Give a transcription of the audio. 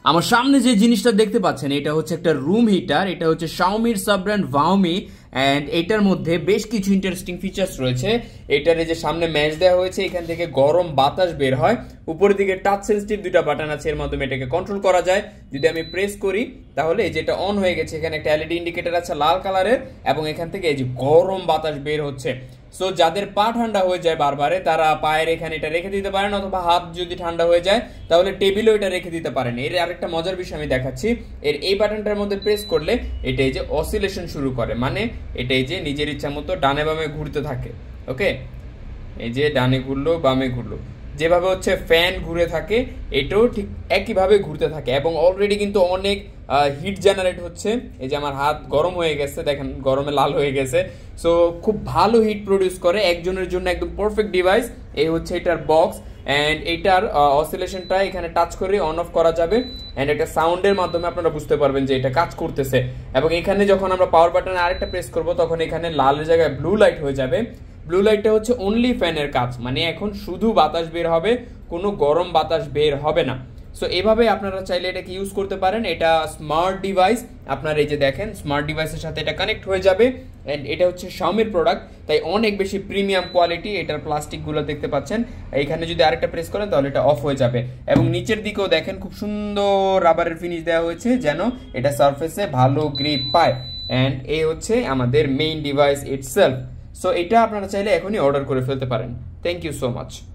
আমার সামনে যে জিনিসটা দেখতে পাচ্ছেন এটা হচ্ছে একটা রুম হিটার। এটা হচ্ছে শাওমির সাব ব্র্যান্ড ভাওমি অ্যান্ড এটার মধ্যে বেশ কিছু ইন্টারেস্টিং ফিচার্স রয়েছে। এটার যে সামনে ম্যাচ দেওয়া হয়েছে, এখান থেকে গরম বাতাস বের হয়। উপরের দিকে টাচ সেন্সিটিভ দুইটা বাটন আছে, এর মাধ্যমে এটাকে কন্ট্রোল করা যায়। যদি আমি প্রেস করি তাহলে এই যেটা অন হয়ে গেছে, এখানে একটা এলইডি ইন্ডিকেটর আছে লাল কালারের, এবং এখান থেকে এই যে গরম বাতাস বের হচ্ছে। সো যাদের পা ঠান্ডা হয়ে যায় বারবারে, তারা পায়ের এখানে এটা রেখে দিতে পারেন, অথবা হাত যদি ঠান্ডা হয়ে যায় তাহলে টেবিলেও এটা রেখে দিতে পারেন। এর আরেকটা মজার বিষয় আমি দেখাচ্ছি। এর এই বাটনটার মধ্যে প্রেস করলে এটা এই যে অসিলেশন শুরু করে, মানে এটা এই যে নিজের ইচ্ছা মতো ডানে বামে ঘুরতে থাকে। ওকে, এই যে ডানে ঘুরলো বামে ঘুরলো, যেভাবে হচ্ছে ফ্যান ঘুরে থাকে এটাও ঠিক একইভাবে ঘুরতে থাকে। এবং অলরেডি কিন্তু অনেক হিট জেনারেট হচ্ছে। এই যে আমার হাত গরম হয়ে গেছে, দেখেন গরমে লাল হয়ে গেছে। সো খুব ভালো হিট প্রডিউস করে, একজনের জন্য একদম পারফেক্ট ডিভাইস। এই হচ্ছে এটার বক্স, অ্যান্ড এটার অসিলেশনটা এখানে টাচ করে অন অফ করা যাবে, অ্যান্ড একটা সাউন্ডের মাধ্যমে আপনারা বুঝতে পারবেন যে এটা কাজ করতেছে। এবং এখানে যখন আমরা পাওয়ার বাটনে আরেকটা প্রেস করব, তখন এখানে লালের জায়গায় ব্লু লাইট হয়ে যাবে। ব্লু লাইটটা হচ্ছে অনলি ফ্যানের কাজ, মানে এখন শুধু বাতাস বের হবে, কোনো গরম বাতাস বের হবে না। সো এভাবে আপনারা চাইলে এটাকে ইউজ করতে পারেন। এটা স্মার্ট ডিভাইস, আপনারা এই যে দেখেন স্মার্ট ডিভাইসের সাথে এটা কানেক্ট হয়ে যাবে। অ্যান্ড এটা হচ্ছে শাওমির প্রোডাক্ট, তাই অনেক বেশি প্রিমিয়াম কোয়ালিটি। এটার প্লাস্টিকগুলো দেখতে পাচ্ছেন, এখানে যদি আরেকটা প্রেস করেন তাহলে এটা অফ হয়ে যাবে। এবং নিচের দিকেও দেখেন খুব সুন্দর রাবারের ফিনিশ দেওয়া হয়েছে, যেন এটা সারফেসে ভালো গ্রিপ পায়। অ্যান্ড এই হচ্ছে আমাদের মেইন ডিভাইস ইটসেলফ। সো এটা আপনারা চাইলে এখনই অর্ডার করে ফেলতে পারেন। Thank you so much.